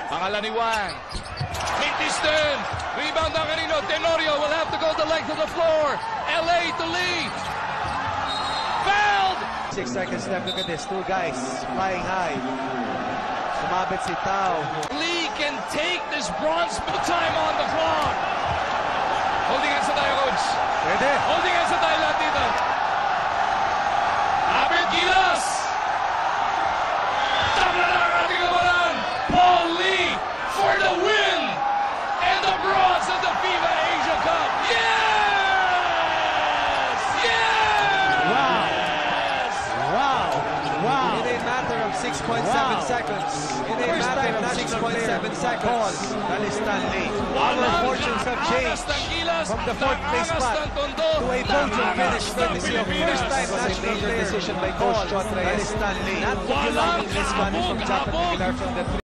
Pangalan ni Wang. Mintiston. Rebound ng kanino. Tenorio will have to go the length of the floor. LA to lead. Fouled. 6 seconds left. Look at this. Two guys flying high. Sumabit si Tao. Lee can take this bronze time on the clock. Holding hands sa tayo, coach. Pwede. Holding hands sa tayo lahat dito. Abel Gilas. Tama na ang ating labanan. Paul Lee for the win and the bronze of the FIBA Asia Cup. Yes! Yes! Wow! Wow! Wow! In a matter of 6.7 seconds. In a matter of 6.7 seconds. Balikan. Our fortunes have changed from the fourth place spot to a podium finish courtesy of first-time national player decision by Coach Kontra. Not to belong in this one from Japan Pilar from the